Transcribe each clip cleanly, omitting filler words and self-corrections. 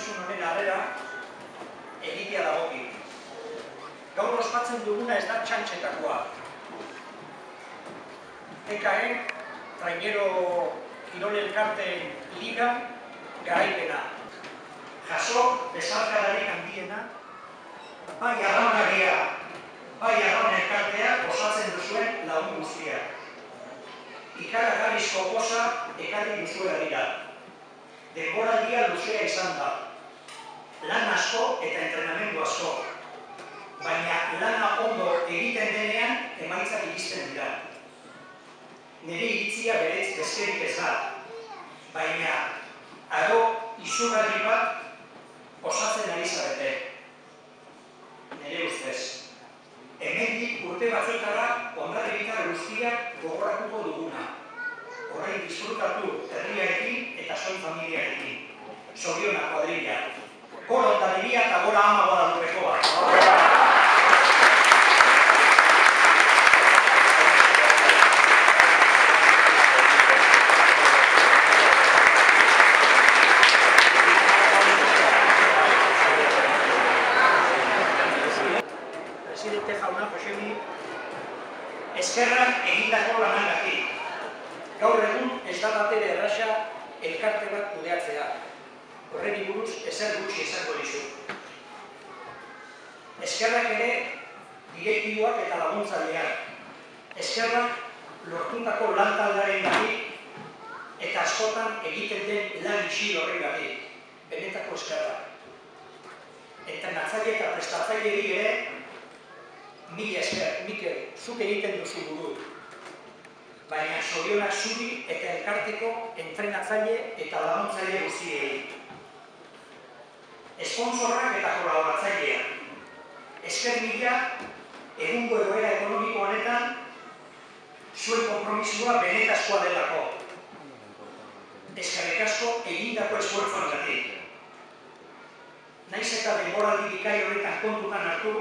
etorkizun honen harrera egitea dagoki. Gaur ospatzen duguna ez da txantxetakoa. EKAen, Trainero Kirol Elkarteen Liga garaipena. Jaso besarkadarik handiena, bai arraunaria, bai arraun elkarteak osatzen duzuen lagun guztiak. Ikaragarrizko poza ekarri duzuela dira. Denboraldia luzea izan da. Lan asko eta entrenamendu asko. Baina lana ondo egiten denean emaitzak iristen dira. Nire iritzia beretz bezkerik ez da. Baina aro izugarri bat osatzen ari zarete. Nire ustez. Hemendik urte batzuetara hondarribitar guztiak gogoratuko duguna. Horrein disfrutatu herriarekin eta soin familiarekin. Zorionak kuadrilla. Gora ondarribia eta gora ama Guadalupekoa. Eskerrak egindako lanagatik. Gaur egun ez da batere erraxa elkarte bat kudeatzea. Horreni buruz ezer gutxi esango dizu. Eskerrak ere direktiboak eta laguntzaileak. Eskerrak lortutako lan taldearengatik eta askotan egiten den lan isil horrengatik. Benetako eskerrak. Entrenatzaile eta prestatzaileri ere mila esker, Mikel, zuk egiten duzu buru. Baina zorionak zuri eta elkarteko entrenatzaile eta laguntzaile guztiei. Esponsorrak eta kolaboratzaileak. Esker mila, egungo egoera ekonomiko honetan, zuen konpromisua benetazkoa delako. Eskerrik asko egindako esfortzuagatik. Naiz eta denboraldi bikai honetan kontutan hartu,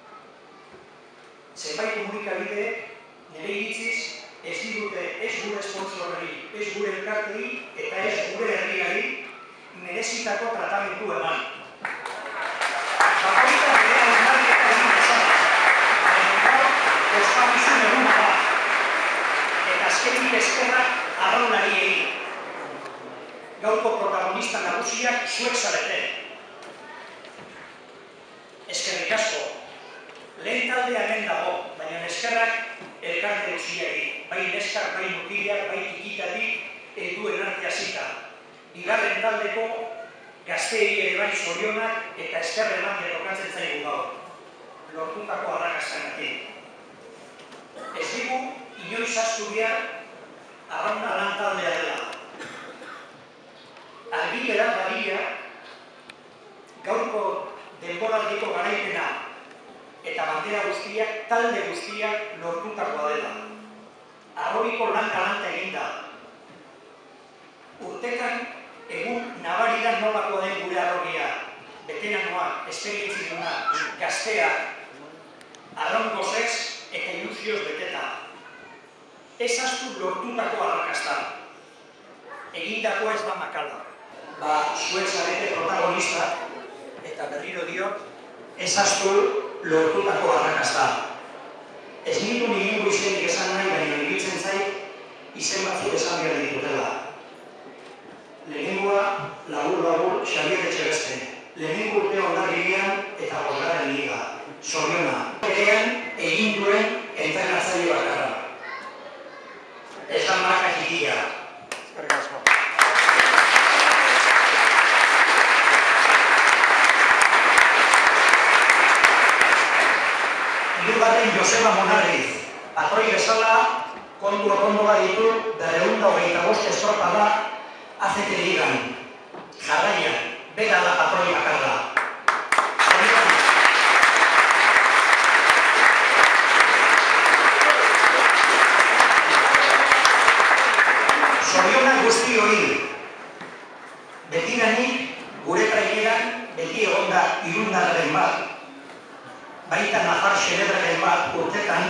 zenbait komunikabideek nire iritziz ez digute ez gure sponsorreri, ez gure elkartei eta ez gure herriari merezitako tratamendu eman. Bakoitza bere hausnarketa egin dezan, baina gaur ospakizun eguna da. Eta azkenik eskerrak arraunariei. Gaurko protagonista nagusiak zuek zarete. Eskerrik asko. Lehen taldea hemen dago, baina eskerrak elkarte guztiari, bai neskak, bai mutilak, bai tikitatik helduen artea zita. Bigarren taldeko gazteei ere bai zorionak eta esker ematea tokatzen zaigu gaur. Lortutako arrakastagatik. Ez digu inoiz ahaztu behar arrauna lan taldea dela. Argitera dadila gaurko denboraldiko garaipena eta bandera guztiak, talde guztiak lortutakoa dela. Arrobiko lan galanta eginda. Urtetan, egun nabaridan nolakoa den gure arrobia. Veteranoak, esperientzidunak, gazteak, arraun gozez eta ilusioz beteta. Ez ahaztu lortutako arrakasta. Egindakoa ez da makala. Zuek zarete protagonistak, eta berriro diot, ez ahaztu lortutako arrakasta. Ez nitu nire izenik esan nahi, baina iruditzen zait izen batzuk esan behar ditutela. Lehenengoa, labur Xabier Etxebeste. Lehenengo urte Hondarribian eta Bosgarren Liga. Zoriona. Berean egin duen entrenatzaile bakarra. Ez da marka txikia. Eskerrik asko. Hirugarren Joseba Monarriz, patroi bezala, kontu ditu, 225 estropada ACT Ligan. Jarraian, bera da patroi bakarra. Zorionak guzti hori, betidanik gure traineran beti egonda irundarren bat, baita nafar xelebraren bat urtetan,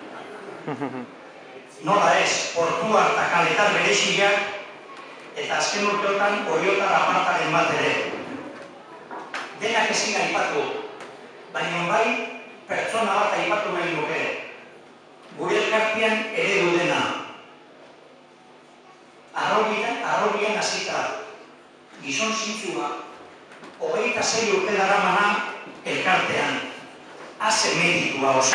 nola ez, portua eta kaletar bereziak, eta azken urteotan oriotar apartaren bat ere. denak ezin aipatu, baina bai pertsona bat aipatu nahi nuke. Gure elkartean eredu dena. Arrobian hasita, gizon zintzua, 26 urte daramana elkartean. Haze meditua oso.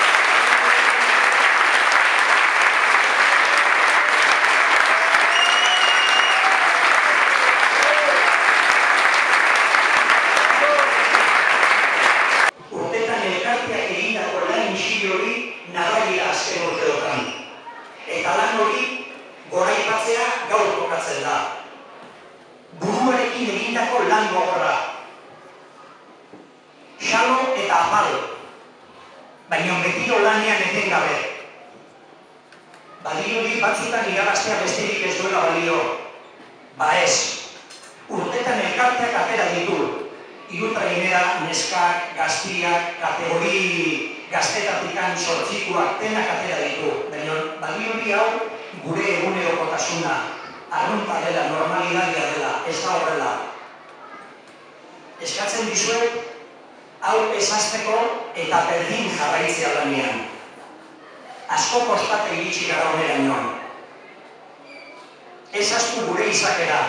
Urtetan elkarteak egindako lan isil hori nadaila azken urteotan. Eta lan hori goraipatzea gaur kokatzen da. Buruarekin egindako lan gogorra. Xalo eta apal. Baina betiro lanean etengabe. Balio batzutan irabaztea besterik ez duela balio. Ba ez. Urtetan elkarteak atera ditu. Irutrainera, neskak, gaztiak, kategori gaztetatikan sortzikuak denak atera ditu. Baina balio hau gure egunerokotasuna, arrunta dela, normalidadia dela, ez da horrela. Eskatzen dizuet, hau ezazteko eta berdin jarraitzea lanean. Asko kostate iritsi gara honera nion. Ezaztu gure izakera.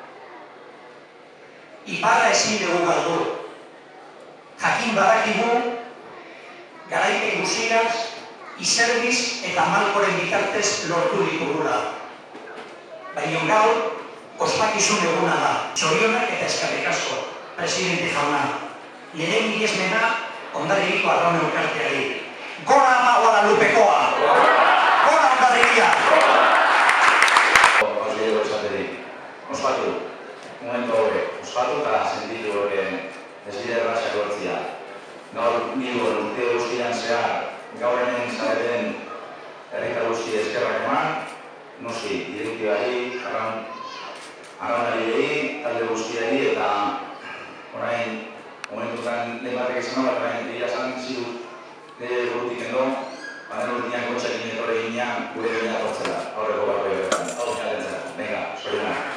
Iparra ezin dugu galdu. Jakin badakigu, garaipe guztiaz, izerbiz eta malkoren bitartez lortu ditugula. Baina gaur, ospakizun eguna da. Zorionak eta eskerrik asko, presidente jauna. Nire miresmena Hondarribiko Arraun Elkarteari. Gora ama Guadalupekoa! Gora Hondarribia! Bazileko esaterik. Ospatu, momentu hori. Ospatu eta sentitu hori desbiderra sakortzia. Gaur niluen urte guztian zehar, gaur hemen zareten herrikar guzti eskerrak eman, noski, direktibari, arraunari, talde guztiari eta orain momentutan lehen batek esan bat, orain dira esan zidut nire burutik endo, baina urtian kotxekin etorre ginean gure gina tortzela, aurreko barro egoetan, hau zinatentzera. Venga, zorionak.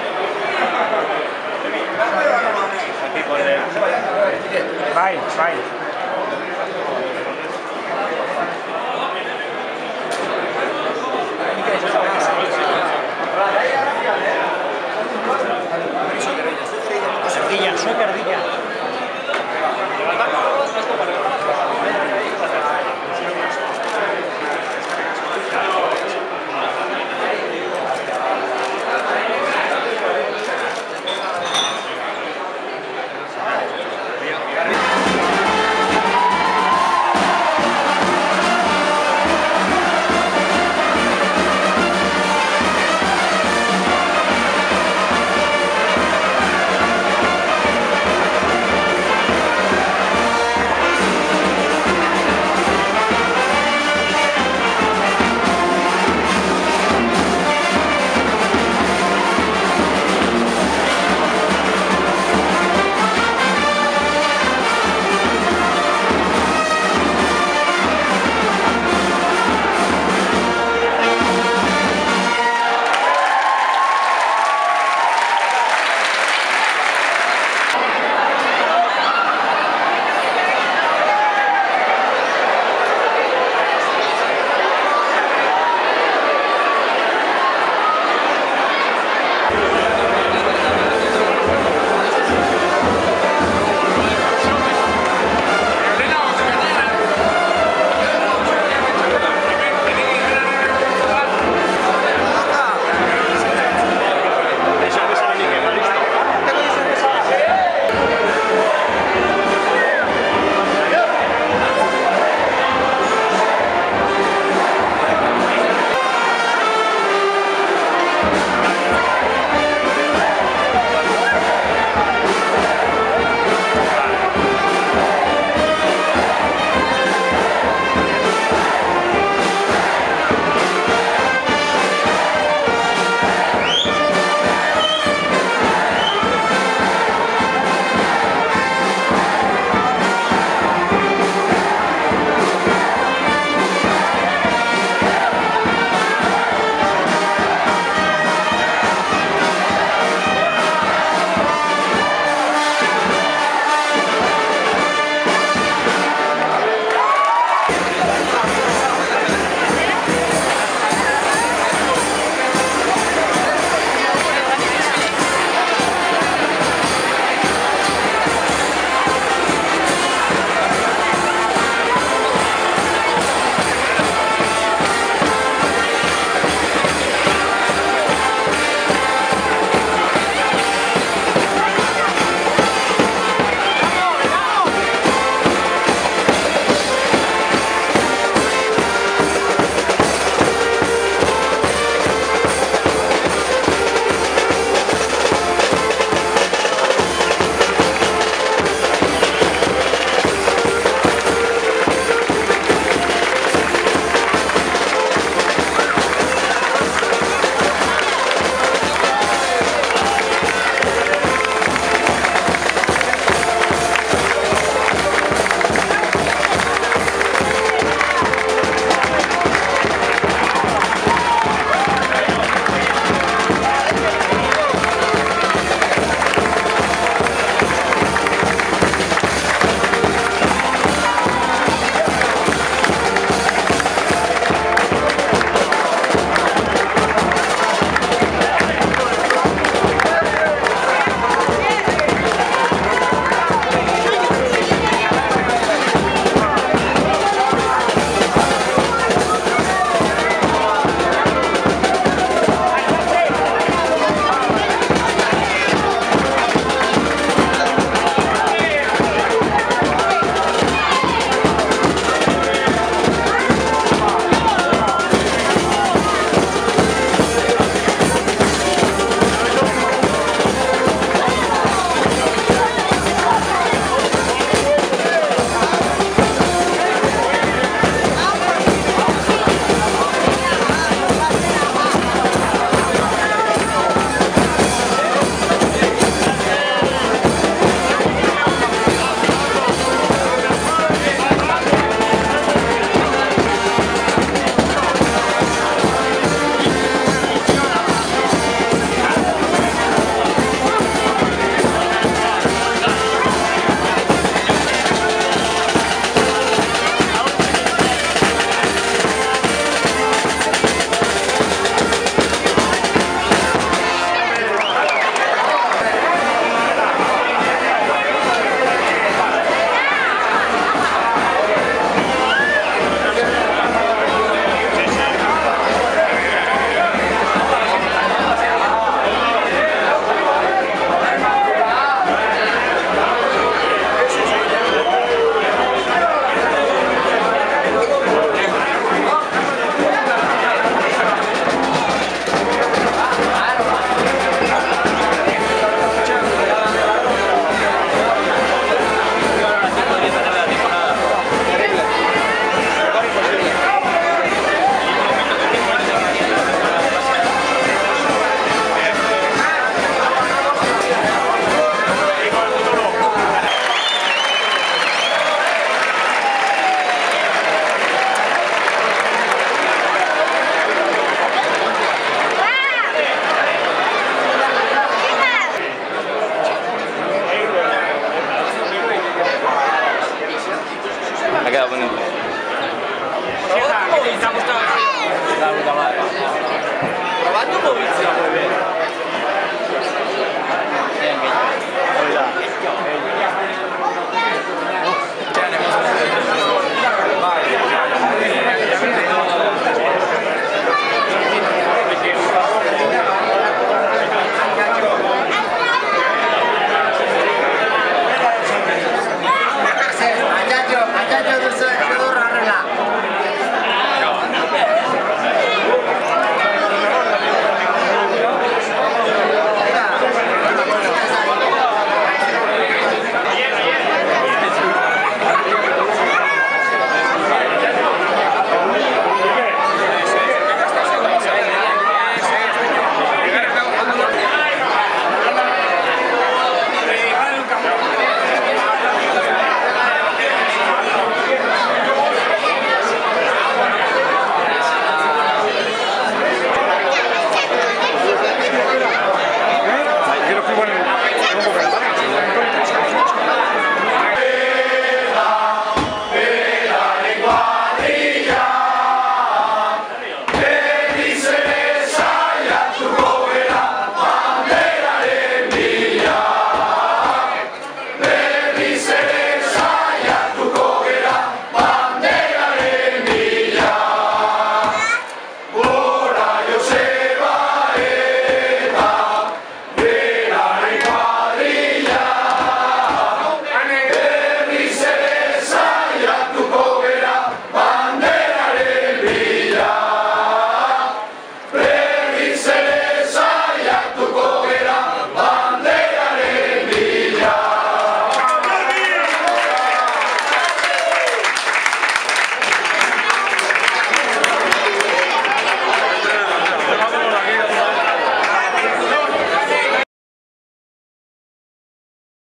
Fine.